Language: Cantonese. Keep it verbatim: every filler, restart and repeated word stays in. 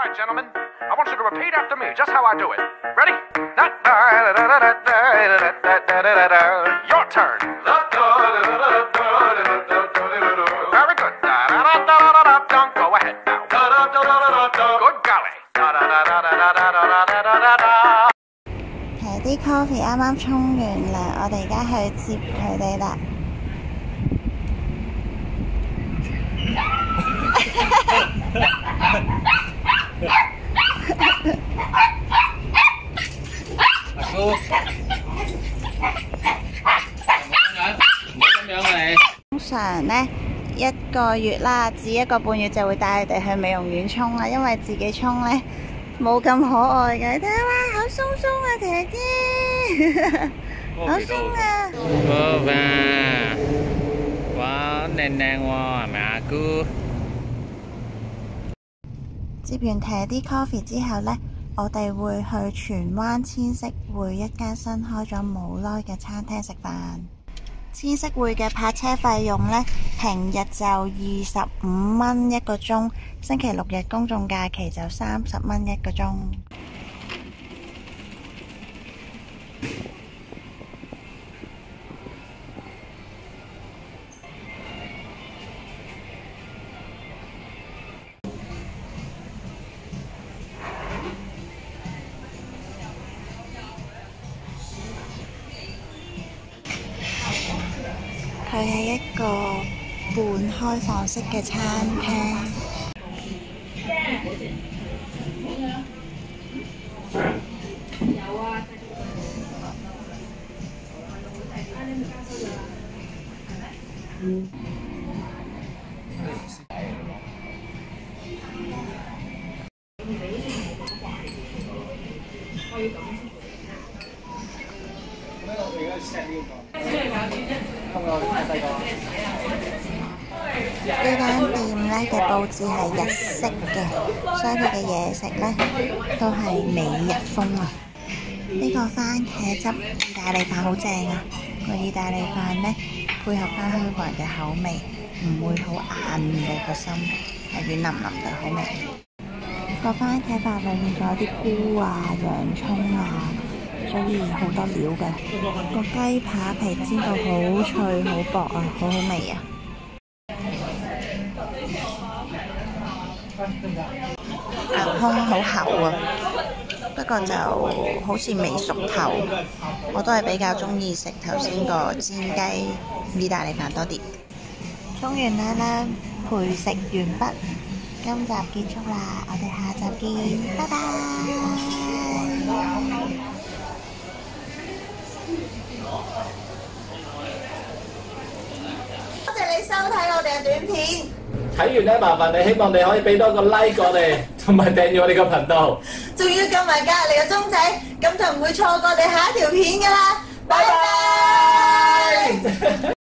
right, gentlemen. I want you to repeat after me, just how I do it. Ready? Your turn. Very good. Go ahead now. Good golly. 平啲 coffee 啱啱沖完涼，我哋而家去接佢哋啦。 阿姑，唔好咁樣啊你！ 通常呢，一個月啦至一個半月就會帶佢哋去美容院沖啦，因為自己沖呢冇咁可愛嘅。你睇下哇，好鬆鬆啊，姐姐，好鬆啊！ 好吧，哇，靚靚喎，係咪阿姑？ 接完提啲 coffee 之後呢，我哋會去荃灣千色匯一間新開咗冇耐嘅餐廳食飯。千色匯嘅泊車費用呢，平日就二十五蚊一個鐘，星期六日公眾假期就三十蚊一個鐘。佢係一個半開放式嘅餐廳。有啊。嗯。呢間店呢嘅佈置係日式嘅，所以佢嘅嘢食呢都係美日風啊！呢個番茄汁意大利飯好正啊！個意大利飯呢配合翻香港人嘅口味，唔會好硬嘅個心，係軟腍腍嘅好味。個番茄飯裡面仲有啲菇啊、洋葱啊，所以好多料嘅。個雞扒皮煎到好脆、好薄啊，好好味啊！牛胸好厚啊，不過就好似未熟透。我都係比較中意食頭先個煎雞意大利飯多啲。沖完涼啦，陪食完畢，今集結束啦，我哋下集見，拜拜。多謝你收睇我哋嘅短片。 睇完咧，麻煩你希望你可以俾多個 like 我哋，同埋訂閱我哋個頻道， 仲要撳埋隔離個鐘仔，咁就唔會錯過我哋下一條片㗎啦。拜拜。